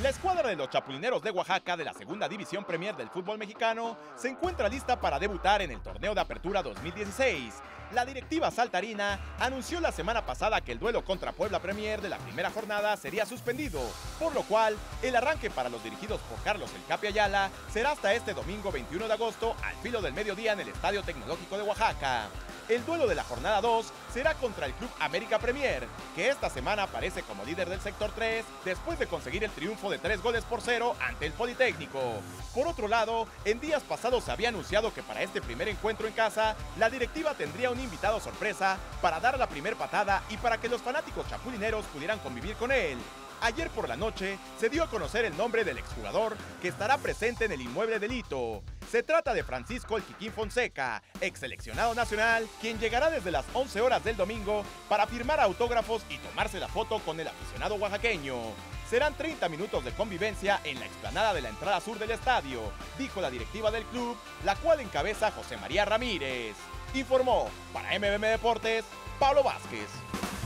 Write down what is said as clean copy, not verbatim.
La escuadra de los Chapulineros de Oaxaca de la Segunda División Premier del fútbol mexicano se encuentra lista para debutar en el Torneo de Apertura 2016. La directiva saltarina anunció la semana pasada que el duelo contra Puebla Premier de la primera jornada sería suspendido, por lo cual el arranque para los dirigidos por Carlos El Capi Ayala será hasta este domingo 21 de agosto al filo del mediodía en el Estadio Tecnológico de Oaxaca. El duelo de la jornada 2 será contra el Club América Premier, que esta semana aparece como líder del sector 3 después de conseguir el triunfo de 3-0 ante el Politécnico. Por otro lado, en días pasados se había anunciado que para este primer encuentro en casa, la directiva tendría un invitado sorpresa para dar la primer patada y para que los fanáticos chapulineros pudieran convivir con él. Ayer por la noche se dio a conocer el nombre del exjugador que estará presente en el inmueble delito. Se trata de Francisco El Kikín Fonseca, ex seleccionado nacional, quien llegará desde las 11 horas del domingo para firmar autógrafos y tomarse la foto con el aficionado oaxaqueño. Serán 30 minutos de convivencia en la explanada de la entrada sur del estadio, dijo la directiva del club, la cual encabeza José María Ramírez. Informó para MBM Deportes, Pablo Vázquez.